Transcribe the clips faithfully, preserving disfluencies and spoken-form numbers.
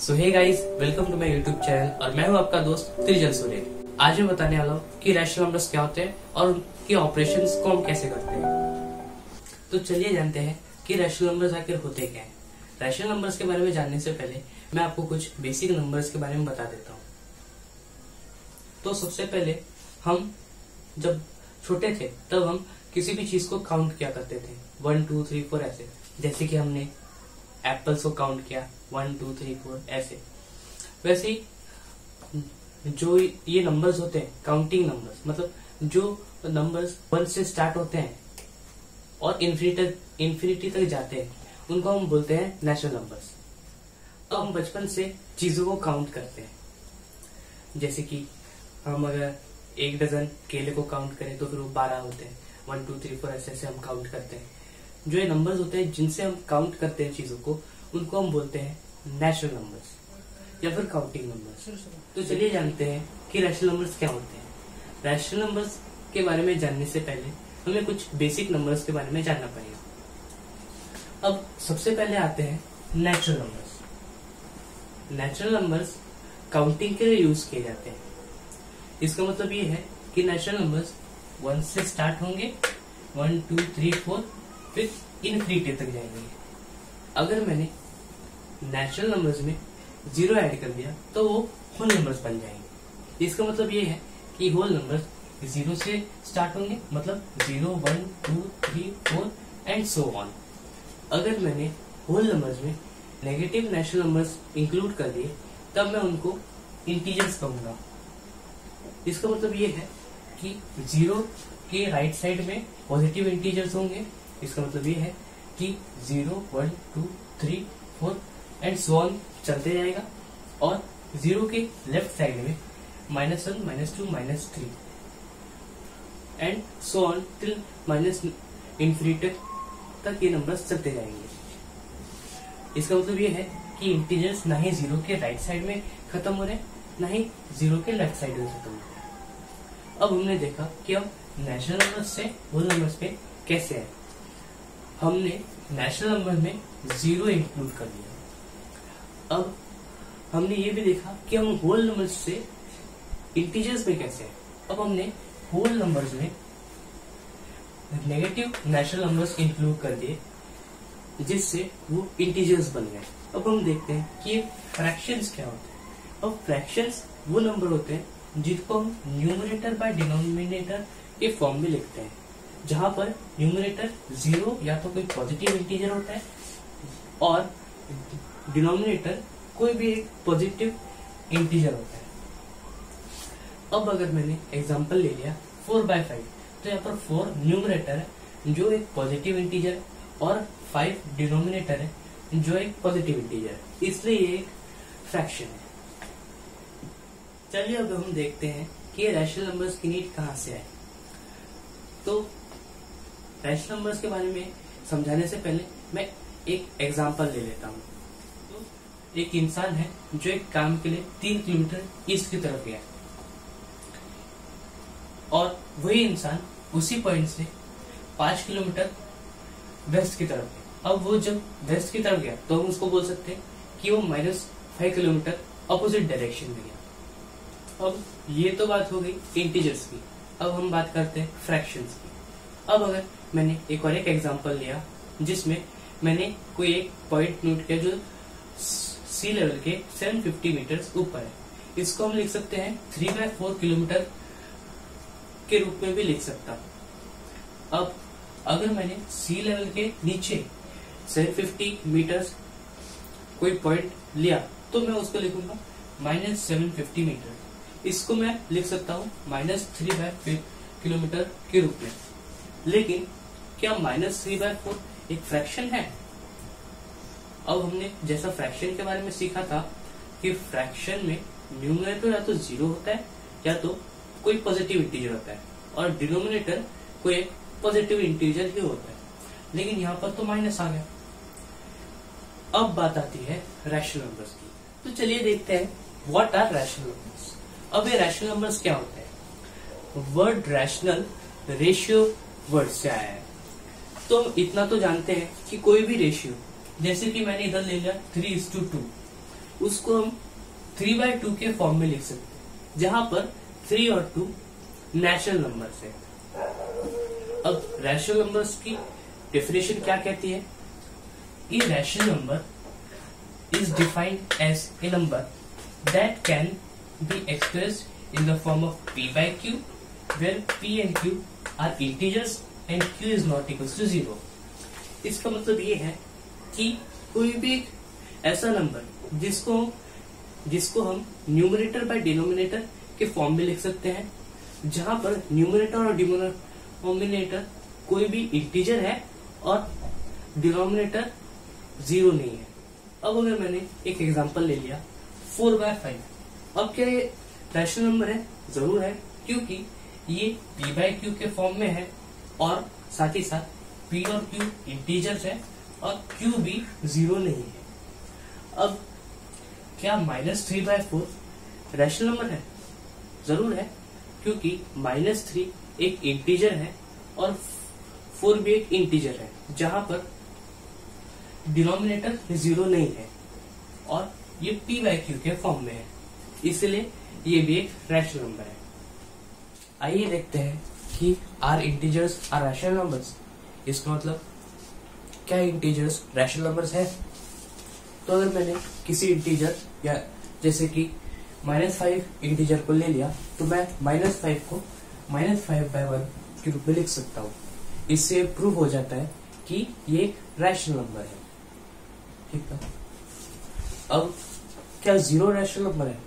So hey guys, welcome to my YouTube channel और मैं हूं आपका दोस्त त्रिजल सूर्य। आज मैं बताने वाला हूं कि रैशनल नंबर्स क्या होते हैं और उनके ऑपरेशंस को हम कैसे करते हैं। तो चलिए जानते हैं कि रैशनल नंबर्स आखिर होते क्या हैं। रैशनल नंबर्स के बारे में जानने से पहले मैं आपको कुछ बेसिक नंबर्स के बारे में बता देता हूँ। तो सबसे पहले हम जब छोटे थे तब हम किसी भी चीज को काउंट किया करते थे, वन टू थ्री फोर ऐसे। जैसे कि हमने एप्पल्स को काउंट किया, वन टू थ्री फोर ऐसे। वैसे ही जो ये नंबर्स होते हैं काउंटिंग नंबर्स, मतलब जो नंबर्स वन से स्टार्ट होते हैं और इन्फिनिटी इन्फिनिटी तक जाते हैं, उनको हम बोलते हैं नेचुरल नंबर्स। तो हम बचपन से चीजों को काउंट करते हैं। जैसे कि हम अगर एक डजन केले को काउंट करें तो फिर वो बारह होते हैं, वन टू थ्री फोर ऐसे ऐसे हम काउंट करते हैं। जो ये नंबर्स होते हैं जिनसे हम काउंट करते हैं चीजों को, उनको हम बोलते हैं नेचुरल नंबर्स या फिर काउंटिंग नंबर्स। तो चलिए जानते हैं कि रैशनल नंबर्स क्या होते हैं। रैशनल नंबर्स के बारे में जानने से पहले हमें कुछ बेसिक नंबर्स के बारे में जानना पड़ेगा। अब सबसे पहले आते हैं natural numbers. Natural numbers counting के लिए यूज किए जाते हैं। इसका मतलब ये है कि नेचुरल नंबर्स वन से स्टार्ट होंगे, वन टू थ्री फोर, फिर इनफिनिटी तक जाएंगे। अगर मैंने नेचुरल नंबर्स में जीरो ऐड कर दिया तो वो होल नंबर्स बन जाएंगे। इसका मतलब ये है कि होल नंबर्स जीरो से स्टार्ट होंगे, मतलब zero one two three four and so on. अगर मैंने होल नंबर्स में नेगेटिव नेचुरल नंबर्स इंक्लूड कर दिए तब मैं उनको इंटीजर्स कहूंगा। इसका मतलब ये है कि जीरो के राइट साइड में पॉजिटिव इंटीजर्स होंगे। इसका मतलब ये है कि zero one two three four and so on चलते जाएगा, और जीरो के लेफ्ट साइड में minus one minus two minus three and so on till minus infinity तक ये नंबर्स चलते जाएंगे। इसका मतलब ये है कि इंटीजर्स ना ही जीरो के राइट साइड में खत्म हो रहे हैं, ना ही जीरो के लेफ्ट साइड में खत्म हो रहे हैं। अब हमने देखा कि अब नेचुरल नंबर्स से होल नंबर्स पे कैसे है। हमने नेचुरल नंबर में जीरो इंक्लूड कर दिया। अब हमने ये भी देखा कि हम होल नंबर्स से इंटीजर्स में कैसे है। अब हमने होल नंबर्स में नेगेटिव नेचुरल नंबर्स इंक्लूड कर दिए, जिससे वो इंटीजर्स बन गए। अब हम देखते हैं कि फ्रैक्शंस क्या होते हैं। अब फ्रैक्शंस वो नंबर होते हैं जिनको हम न्यूमरेटर बाय डिनोमिनेटर के फॉर्म में लिखते हैं, जहां पर न्यूमरेटर जीरो या तो कोई पॉजिटिव इंटीजर होता है और डिनोमिनेटर कोई भी एक पॉजिटिव इंटीजर होता है। अब अगर मैंने एग्जांपल ले लिया फोर बाय फाइव, तो यहाँ पर फोर न्यूमरेटर है जो एक पॉजिटिव इंटीजर है, और फाइव डिनोमिनेटर है जो एक पॉजिटिव इंटीजर है, इसलिए ये एक फ्रैक्शन है। चलिए अब हम देखते हैं कि रैशनल नंबर्स की नीड कहाँ से आए। तो रैशनल नंबर्स के बारे में समझाने से पहले मैं एक एग्जांपल ले लेता हूँ। तो एक इंसान है जो एक काम के लिए तीन किलोमीटर ईस्ट की तरफ गया, और वही इंसान उसी पॉइंट से पांच किलोमीटर वेस्ट की तरफ गया। अब वो जब वेस्ट की तरफ गया तो हम उसको बोल सकते हैं कि वो minus five kilometre opposite direction में गया। अब ये तो बात हो गई इंटीजर्स की। अब हम बात करते हैं फ्रैक्शंस की। अब अगर मैंने एक और एक एग्जांपल लिया जिसमें मैंने कोई एक पॉइंट नोट किया जो सी लेवल के सेवन फिफ्टी मीटर्स ऊपर है, इसको हम लिख सकते हैं थ्री बाय फोर किलोमीटर के रूप में भी लिख सकता हूं। अब अगर मैंने सी लेवल के नीचे सेवन फिफ्टी मीटर्स कोई पॉइंट लिया तो मैं उसको लिखूंगा माइनस सेवन फिफ्टी मीटर। इसको मैं लिख सकता हूँ माइनस थ्री बाय किलोमीटर के रूप में। लेकिन क्या माइनस थ्री बाय फोर एक फ्रैक्शन है? अब हमने जैसा फ्रैक्शन के बारे में सीखा था कि फ्रैक्शन में न्यूमरेटर या तो जीरो होता है या तो कोई पॉजिटिव इंटीजर होता है, और डिनोमिनेटर कोई एक पॉजिटिव इंटीजर ही होता है। लेकिन यहाँ पर तो माइनस आ गया। अब बात आती है रैशनल नंबर्स की। तो चलिए देखते हैं व्हाट आर रैशनल नंबर्स। अब ये रैशनल नंबर्स क्या होते हैं? वर्ड रैशनल रेशियो वर्ड से आया है। तो इतना तो जानते हैं कि कोई भी रेशियो, जैसे कि मैंने इधर ले लिया थ्री इज टू टू, उसको हम थ्री बाई टू के फॉर्म में लिख सकते हैं, जहां पर थ्री और टू नेचुरल नंबर्स है। अब रैशनल नंबर्स की डेफिनेशन क्या कहती है? A rational number is defined as a number that can be expressed in the form of p by q, where p and q are integers and q is not equals to zero। इसका मतलब ये है कि कोई भी एक ऐसा number जिसको जिसको हम न्यूमरेटर बाय डिनोमिनेटर के फॉर्म में लिख सकते हैं, जहां पर न्यूमरेटर और डिनोमिनेटर कोई भी इंटीजर है और डिनोमिनेटर जीरो नहीं है। अब अगर मैंने एक एग्जांपल ले लिया फोर बाय फाइव, अब क्या ये रैशनल नंबर है? जरूर है, क्योंकि ये p बाय q के फॉर्म में है और साथ ही साथ p और q इंटीजर्स है और q भी जीरो नहीं है। अब क्या minus three by four rational number है? जरूर है, क्योंकि माइनस थ्री एक इंटीजर है और फोर भी एक इंटीजर है, जहां पर डिनोमिनेटर जीरो नहीं है और ये p बाय q के फॉर्म में है, इसलिए ये भी एक रैशनल नंबर है। आइए देखते हैं कि are integers are rational numbers. इसका मतलब क्या इंटीजर्स रैशनल नंबर्स है? तो अगर मैंने किसी इंटीजर या जैसे कि माइनस फाइव इंटीजर को ले लिया, तो मैं माइनस फाइव को माइनस फाइव बाय वन के रूप में लिख सकता हूँ। इससे प्रूव हो जाता है कि ये एक रैशनल नंबर है। ठीक है, अब क्या जीरो रैशनल नंबर है?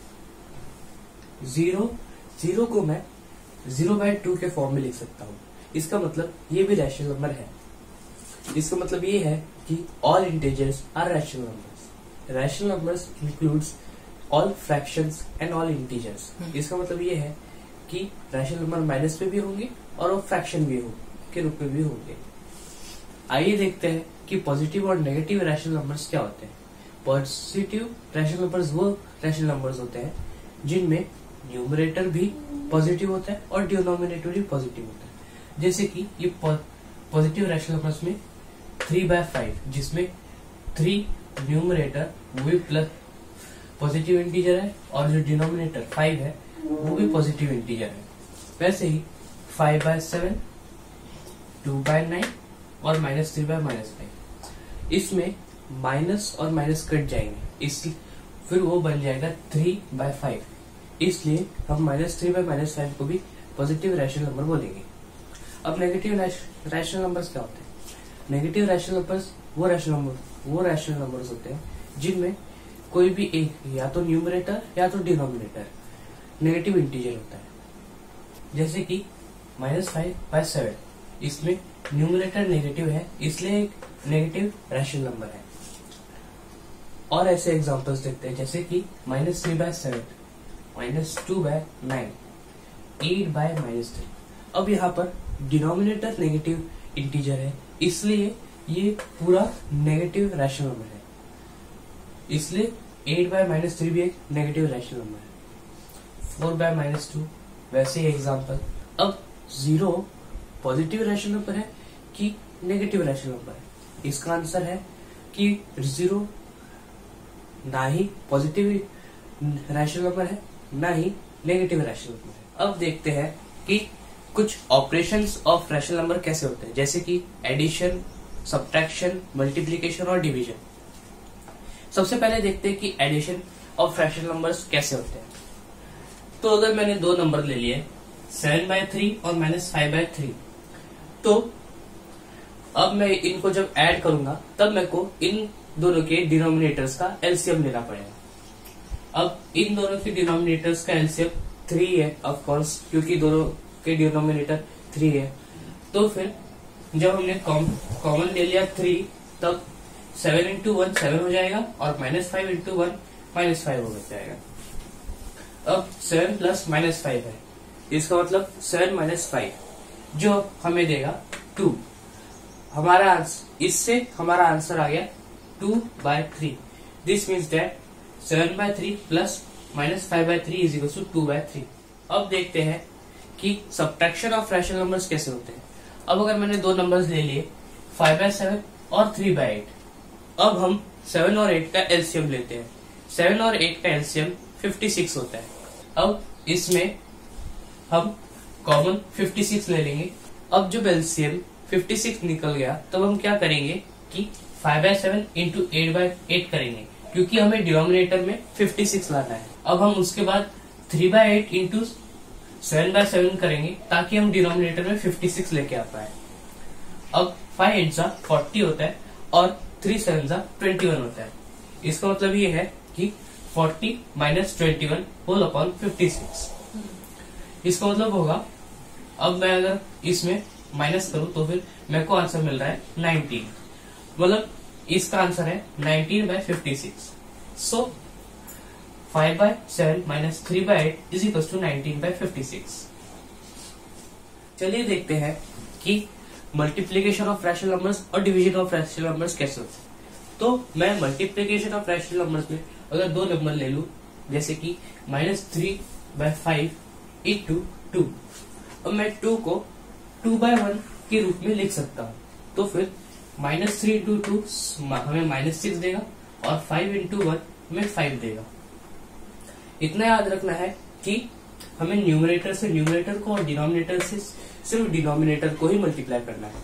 जीरो जीरो को मैं जीरो बाय टू के फॉर्म में लिख सकता हूँ। इसका मतलब ये भी रैशनल नंबर है। इसका मतलब ये है कि all integers are rational numbers. Rational numbers includes all fractions and all integers. इसका मतलब ये है कि रैशनल नंबर माइनस पे भी होंगे और वो फ्रैक्शन भी हो के रूप में भी होंगे। आइए देखते हैं कि पॉजिटिव और नेगेटिव रैशनल नंबर्स क्या होते हैं। पॉजिटिव रैशनल नंबर्स वो रैशनल नंबर्स होते हैं जिनमें न्यूमरेटर भी पॉजिटिव होता है और डिनोमिनेटर भी पॉजिटिव होता है। जैसे कि ये पॉजिटिव रैशनल नंबर्स में थ्री बाय फाइव, जिसमें थ्री न्यूमरेटर वो भी प्लस पॉजिटिव इंटीजर है और जो डिनोमिनेटर फाइव है वो भी पॉजिटिव इंटीजर है। वैसे ही five by seven, two by nine और minus three by minus five, इसमें माइनस और माइनस कट जाएंगे, इसलिए फिर वो बन जाएगा थ्री बाय फाइव। इसलिए हम minus three by minus five को भी पॉजिटिव रैशनल नंबर बोलेंगे। अब नेगेटिव रैशनल नंबर्स क्या होते हैं? नेगेटिव रैशनल नंबर्स वो रैशनल नंबर वो रैशनल नंबर्स होते हैं जिनमें कोई भी एक या तो न्यूमरेटर या तो डिनोमिनेटर नेगेटिव इंटीजर होता है। जैसे कि माइनस फाइव बाय सेवन, इसमें न्यूमरेटर नेगेटिव है, इसलिए एक नेगेटिव रैशनल नंबर है। और ऐसे एग्जांपल्स देखते हैं, जैसे कि minus three by seven, minus two by nine, eight by minus three. अब यहाँ पर डिनोमिनेटर नेगेटिव इंटीजर है, इसलिए ये पूरा नेगेटिव रैशनल नंबर है, इसलिए एट बाय माइनस थ्री भी एक नेगेटिव रैशनल नंबर है। फोर बाय माइनस टू, वैसे ही एग्जाम्पल। अब जीरो पॉजिटिव रैशनल नंबर है कि नेगेटिव रैशनल नंबर है? इसका आंसर है कि जीरो ना ही पॉजिटिव रैशनल नंबर है ना ही नेगेटिव रैशनल नंबर है। अब देखते हैं कि कुछ ऑपरेशंस ऑफ रैशनल नंबर कैसे होते हैं, जैसे कि एडिशन, सब्ट्रैक्शन, मल्टीप्लिकेशन और डिवीजन। सबसे पहले देखते हैं कि एडिशन ऑफ रैशनल नंबर्स कैसे होते हैं। तो अगर मैंने दो नंबर ले लिए सेवन बाय थ्री और माइनस फाइव बाय थ्री, तो अब मैं इनको जब ऐड करूंगा तब मेरे को इन दोनों के डिनोमिनेटर्स का एलसीएम लेना पड़ेगा। अब इन दोनों के डिनोमिनेटर्स का एलसीएम थ्री है ऑफ कोर्स, क्योंकि दोनों के डिनोमिनेटर थ्री है। तो फिर जब हमने कॉमन ले लिया थ्री, तब सेवन इंटू वन सेवन हो जाएगा और minus five into one minus five हो जाएगा। अब सेवन प्लस माइनस फाइव है, इसका मतलब सेवन माइनस फाइव जो हमें देगा टू। हमारा आंसर इससे हमारा आंसर आ गया two by three. This means that seven by three plus minus five by three is equal to two by three. अब देखते हैं कि सब्ट्रैक्शन ऑफ रैशनल नंबर्स कैसे होते हैं। अब अगर मैंने दो नंबर्स ले लिए फाइव बाय सेवन और थ्री बाय एट, अब हम सेवन और एट का एलसीएम लेते हैं। सेवन और एट का एलसीएम फिफ्टी सिक्स होता है। अब इसमें हम कॉमन फिफ्टी सिक्स ले लेंगे। अब जब एलसीएम फिफ्टी सिक्स निकल गया तब हम क्या करेंगे कि five by seven into eight by eight करेंगे, क्योंकि हमें डिनोमिनेटर में फिफ्टी सिक्स लाना है। अब हम उसके बाद three by eight into seven by seven करेंगे ताकि हम डिनोमिनेटर में फिफ्टी सिक्स लेके आ पाए। अब फाइव एट जा फोर्टी होता है और थ्री सेवन जा ट्वेंटी वन होता है। इसका मतलब ये है कि forty minus twenty one whole upon fifty six. इसका मतलब होगा, अब मैं अगर इसमें माइनस करूं तो फिर मेरे को आंसर मिल रहा है नाइनटीन। मतलब इसका आंसर है nineteen by fifty six. So five by seven minus three by eight is equal to nineteen by fifty six. चलिए देखते हैं कि मल्टीप्लीकेशन ऑफ रैशनल नंबर्स और डिवीजन ऑफ रैशनल नंबर्स कैसे होते हैं। तो मैं मल्टीप्लीकेशन ऑफ रैशनल नंबर्स में अगर दो नंबर ले लूं, जैसे कि minus three by five into two, अब मैं टू को टू बाय वन के रूप में लिख सकता हूँ। तो फिर माइनस थ्री इंटू टू हमें माइनस सिक्स देगा और फाइव इंटू वन हमें फाइव देगा। इतना याद रखना है कि हमें न्यूमरेटर से न्यूमरेटर को और डिनोमिनेटर से सिर्फ डिनोमिनेटर को ही मल्टीप्लाई करना है।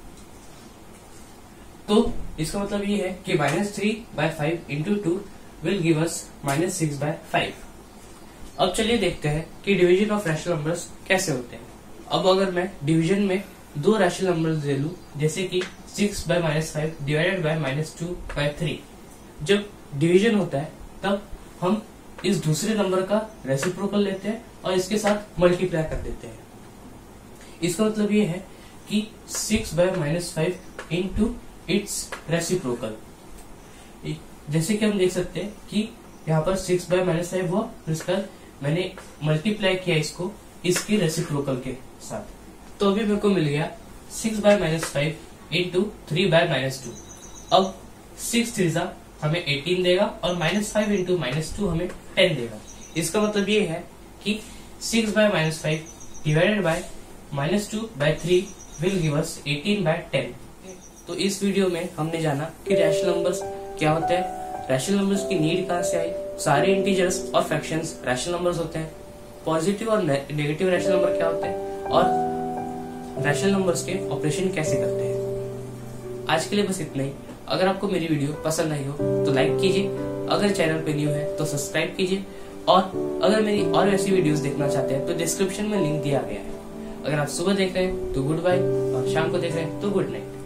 तो इसका मतलब ये है कि minus three by five into two will give us minus six by five. अब चलिए देखते हैं कि डिवीजन ऑफ रैशनल नंबर्स कैसे होते हैं। अब अगर मैं डिवीजन में दो रैशनल नंबर्स ले लूं, जैसे कि six by minus five divided by minus two by three, जब डिवीजन होता है तब हम इस दूसरे नंबर का रेसिप्रोकल लेते हैं और इसके साथ मल्टीप्लाई कर देते हैं। इसका मतलब ये है कि six by minus five into its reciprocal. जैसे कि हम देख सकते हैं कि यहाँ पर सिक्स बाय माइनस फाइव हुआ, इसका मैंने मल्टीप्लाई किया इसको इसके रेसिप्रोकल के साथ। तो अभी मेरे को मिल गया six by minus five into three by minus two. अब सिक्स थ्री जा हमें एटीन देगा और minus five into minus two हमें टेन देगा। इसका मतलब ये है कि six by minus five divided by minus two by three will give us eighteen by ten. तो इस वीडियो में हमने जाना कि रैशनल नंबर्स क्या होते हैं, रैशनल नंबर्स की नीड कहाँ से आई, सारे इंटीजर्स और फ्रैक्शंस रैशनल नंबर्स होते हैं, पॉजिटिव और नेगेटिव रैशनल नंबर क्या होते हैं और रैशनल नंबर्स के ऑपरेशन कैसे करते हैं। आज के लिए बस इतना ही। अगर आपको मेरी वीडियो पसंद आई हो तो लाइक कीजिए, अगर चैनल पे न्यू है तो सब्सक्राइब कीजिए और अगर मेरी और ऐसी वीडियोस देखना चाहते हैं तो डिस्क्रिप्शन में लिंक दिया गया है। अगर आप सुबह देख रहे हैं तो गुड बाय और शाम को देख रहे हैं तो गुड नाइट।